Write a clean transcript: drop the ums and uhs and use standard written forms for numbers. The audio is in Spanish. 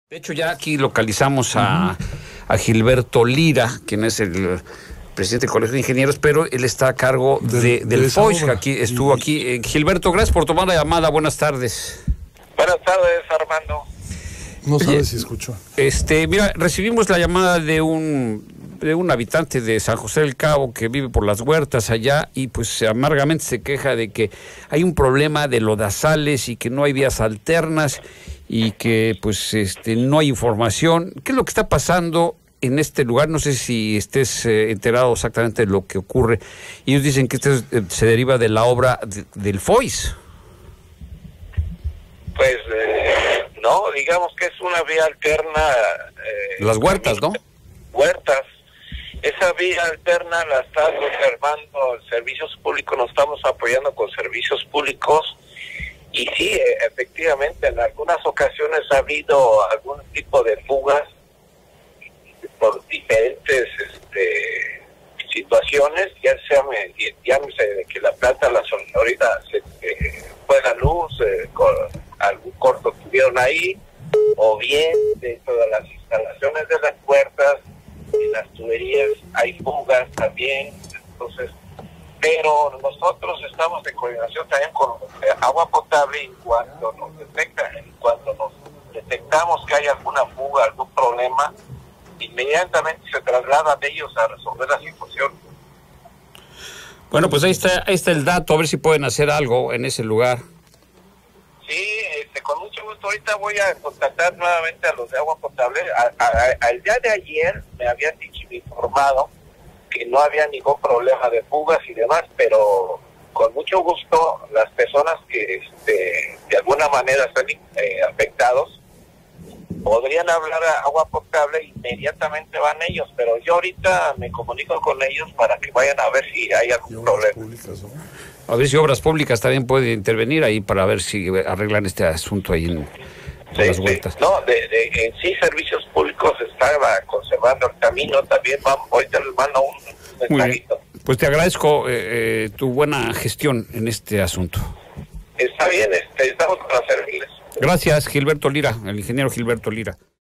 De hecho, ya aquí localizamos a Gilberto Lira, quien es el presidente del Colegio de Ingenieros, pero él está a cargo del FOIS, que aquí estuvo aquí. Gilberto, gracias por tomar la llamada. Buenas tardes. Buenas tardes, Armando. No sabes si escuchó. Mira, recibimos la llamada de un habitante de San José del Cabo que vive por las huertas allá y pues amargamente se queja de que hay un problema de lodazales y que no hay vías alternas y que pues no hay información. ¿Qué es lo que está pasando en este lugar? No sé si estés enterado exactamente de lo que ocurre. Ellos dicen que esto se deriva de la obra del FOIS. Pues no, digamos que es una vía alterna. Las huertas, ¿no? Huertas. Esa vía alterna la está conservando servicios públicos, nos estamos apoyando con servicios públicos. Y sí, efectivamente, en algunas ocasiones ha habido algún tipo de fugas por diferentes situaciones, llámese de que la planta la ahorita se fue la luz, con algún corto tuvieron ahí, o bien dentro de las instalaciones de las puertas, en las tuberías hay fugas también. Entonces, pero nosotros estamos en coordinación también con agua potable y cuando nos detectamos que hay alguna fuga, algún problema, inmediatamente se trasladan ellos a resolver la situación. Bueno, pues ahí está el dato, a ver si pueden hacer algo en ese lugar. Sí, con mucho gusto. Ahorita voy a contactar nuevamente a los de agua potable. Al día de ayer me habían dicho, informado que no había ningún problema de fugas y demás, pero con mucho gusto las personas que de alguna manera están afectados podrían hablar a agua potable, inmediatamente van ellos, pero yo ahorita me comunico con ellos para que vayan a ver si hay algún problema. Públicas, ¿no? A ver si Obras Públicas también puede intervenir ahí para ver si arreglan este asunto ahí en las huertas. No, en sí Servicios Públicos estaba conservando el camino también. Ahorita les mando un mensajito. Pues te agradezco tu buena gestión en este asunto. Está bien, estamos para servirles. Gracias, Gilberto Lira, el ingeniero Gilberto Lira.